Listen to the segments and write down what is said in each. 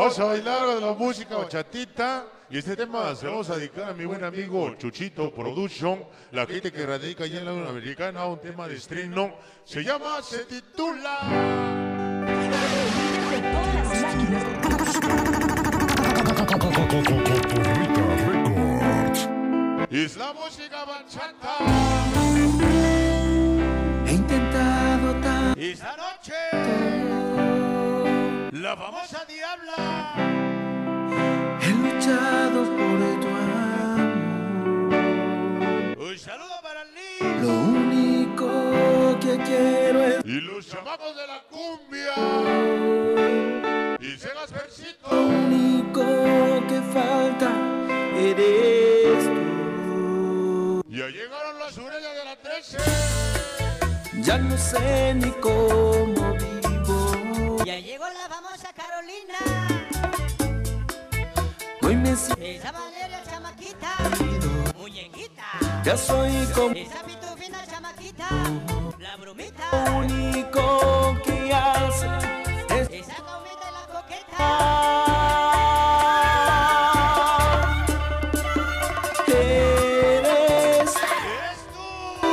Vamos a bailar de la música bachatita. Y este tema se lo vamos a dedicar a mi buen amigo Chuchito Production, la gente que radica allá en la Unión Americana, un tema de estreno. Se llama, se titula... Es la música bachata. He intentado tanto Esta noche, la famosa diabla. He luchado por tu amor. Un saludo para Liz. Lo único que quiero es Y los chamacos de la cumbia. Y Segas Versito. lo único que falta eres tú. Ya llegaron las sureñas de la 13. Ya no sé ni cómo vivo. Ya llegó la famosa Carolina. Hoy me siento, Esa Valeria chamaquita, muñequita. ya soy como Esa pitufina chamaquita, la brumita. lo único que hace es Esa comida y la coqueta. eres ¿Eres tú?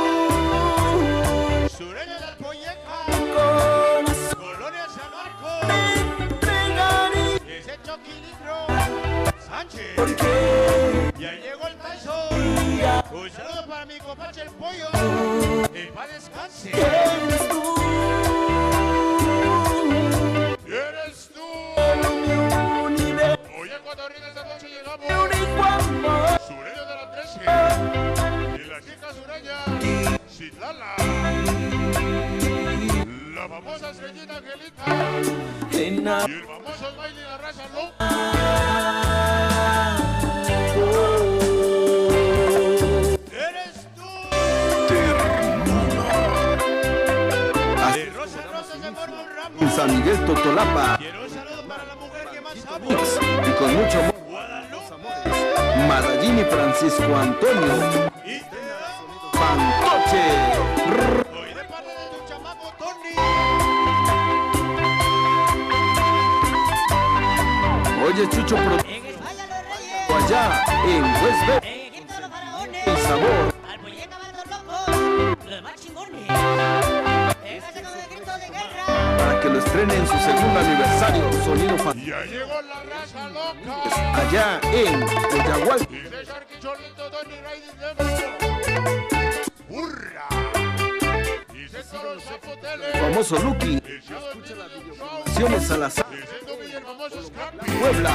Sureña del Polleca. corazón. Colonia San Marcos. Entregaré Ese Choquilindro. Sánchez. porque Ya llegó el Tazo. Un saludo para mi compadre el Pollo. Que paz descanse. eres tú. ¿Eres tú? Mi universo, Oye, cuando rinda esta noche llegamos. mi único amor. Sureña de la 13. Y la chica sureña. Citlala. La famosa estrellita Angelita. Y Enamorado. el famoso baile de la raza loca. ¿Eres tú? De Rosa Rosas de Mormon Ramos. San Miguel Totolapa. Quiero un saludo para la mujer que más amo. Y con mucho amor, Guadalupe. Madallini Francisco Antonio Y te amo. Pantoche. Hoy de parte de tu chamaco Tony. Oye, Chucho Pro En España los reyes, allá en West Bay. en Egipto los faraones, El sabor. al muñeca matos locos, los más chingones. Véngase con el grito de guerra. Para que lo estrene en su segundo aniversario. Sonido fan. Ya llegó la raza loca. Allá en Oyagual. Y de Charquicholito Tony Riding Demo. ¡Hurra! Y se los zapoteles. Famoso Lucky. El show de Miriam Show. Acciones Salazar. Y siendo que el famoso Scrappy. Puebla.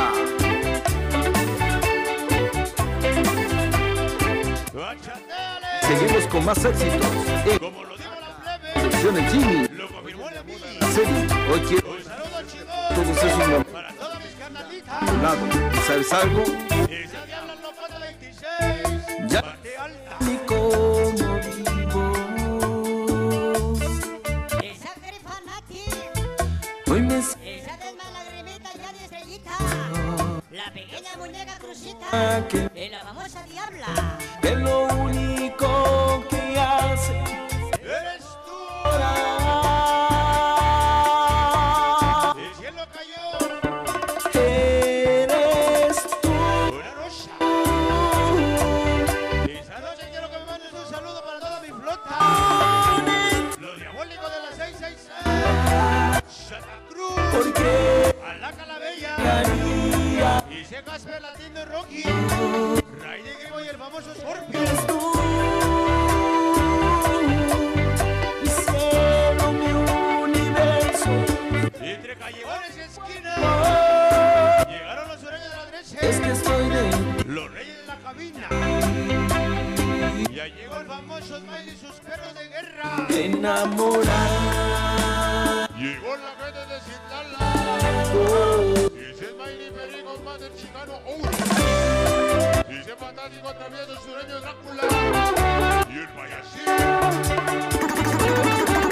¡Bachateale! Seguimos con más éxitos. En Como lo dijo la plebe, Producciones Jimmy. lo confirmó la mili. Serie. Hoy quiero Un saludo chingón todos esos momentos para todas mis carnalitas. a un lado. ¿Y sabes algo? Esa diabla loca 26. Ya. Parte alta. Ni cómo vivo. Esa Grifanati, Hoy me esa desmalagrimita ya de estrellita, la pequeña muñeca crucita, siento y la famosa diabla. que lo único que hace ¡Eres tú! llorar. El cielo cayó. Eres tú. Una rosa. Esa noche quiero que me mandes un saludo para toda mi flota. Los diabólicos de la 666. Santa Cruz. Porque Alaca la Bella. haría Y se Casper Latino y Rocky. Riding Evo y el famoso Scorpio. eres tú. Mi cielo, mi universo. Entre callejones y esquinas. Llegaron los sureños de la Es 13. que estoy dentro. Los reyes de la cabina. Ya llegó el famoso Smiley y sus perros de guerra. Enamorado. Llegó la gente de Citlala. Y ese Smiley Perico más del chicano Ouro. Y ese fantástico también del sureño Drácula. Y el payasín.